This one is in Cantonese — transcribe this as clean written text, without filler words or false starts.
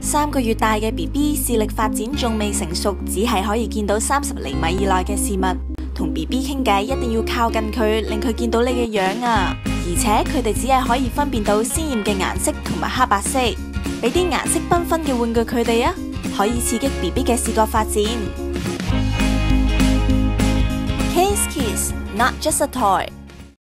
3個月大嘅 BB 視力發展仲未成熟，只係可以見到30厘米以內嘅事物。同 BB 傾偈一定要靠近佢，令佢見到你嘅樣啊！而且佢哋只係可以分辨到鮮豔嘅顏色同埋黑白色。俾啲顏色繽紛嘅玩具佢哋啊，可以刺激 BB 嘅視覺發展。Case Kiss，not just a toy。